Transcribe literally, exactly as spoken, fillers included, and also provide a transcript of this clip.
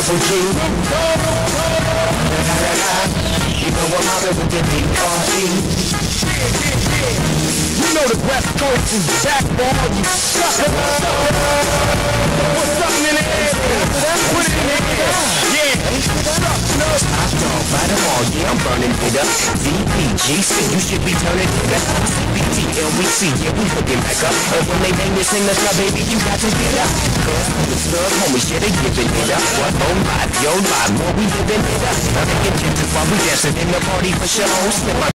double G. You know I'm out with the D R E. You know the West Coast is back for all you suckers. What's up in the air? Put it in the air. Yeah. I don't by them all, yeah, I'm burning it up. V P G C, you should be turning it up. C B T, L V C, yeah, we hooking back up. And when they bang this thing, that's my baby, you got to get up. Cause the stuff, homie, shit, they giving it up. What, oh, live, yo, live, more we living it up. Now they get you too far, we dancing in the party for show.